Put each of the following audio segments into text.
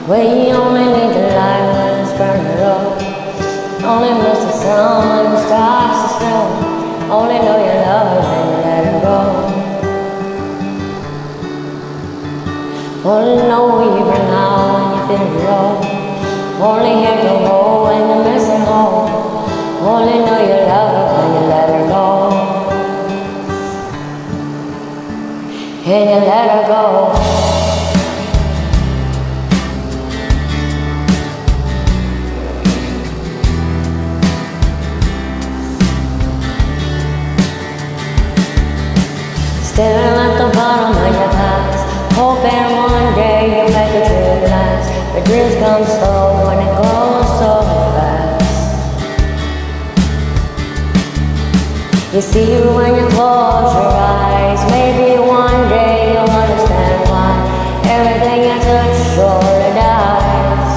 Well, you only need the light when it's burning low. Only miss the sun when it starts to snow. Only know you love her when you let her go. Only know you bring out when you're feeling low. Only hear the roll when you're missing home. Only know you love her when you let her go. And you let her go. Staring at the bottom of your past, hoping one day you'll make a dream last. But dreams come slow when it goes so fast. You see you when you close your eyes. Maybe one day you'll understand why everything you touch surely dies.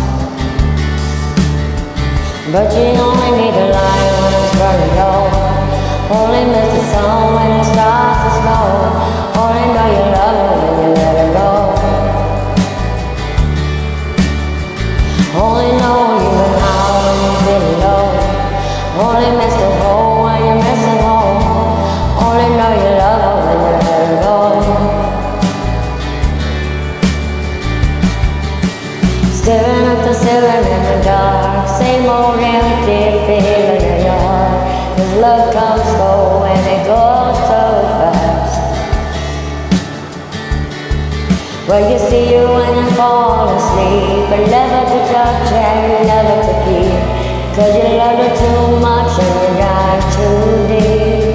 But you only need the light when it's burning low. Only miss the sun when it starts to snow. Only know you love her when you let her go. Only know you been out when you're feeling low. Only miss the hole when you're missing home. Only know you love her when you let her go. Staring at the ceiling in the dark, same old empty feeling in your heart. 'Cause love comes slow and it goes so fast. Well, you see you when you fall asleep, but never to touch and never to keep. 'Cause you love her too much and you dive too deep.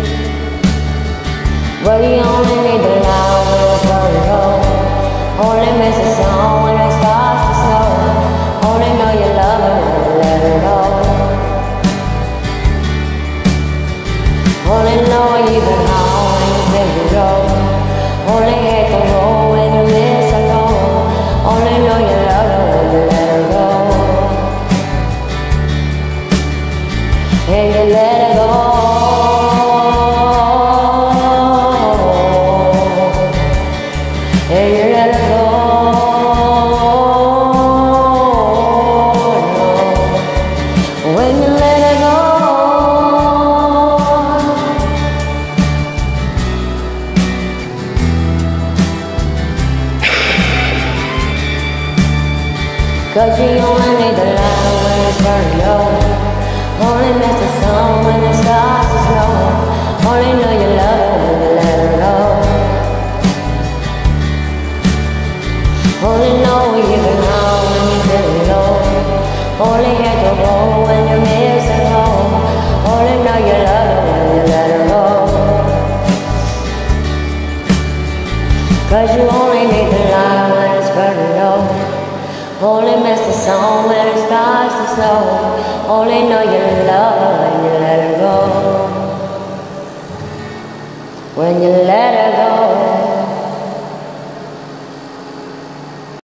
Well, you only need the light when it's burning low. Only miss the sun when it starts to snow. Only know you love her when you let her go. Only know you've been out when you've been below. Only hate the road when you miss her home. Only know you love her when you let her go. And you let her go. And you let her go. When you let her go. 'Cause you only need the light when it's burning low. Only miss the sun when it starts to snow. Only know you love her when you let her go. Only know you've been out when you're feeling low. Only hear the roll when you're missing home. Only know you love her when you let her go. 'Cause you only need the light when it's burning low. Only miss the sun when it starts to snow. Only know you love her when you let her go. When you let her go.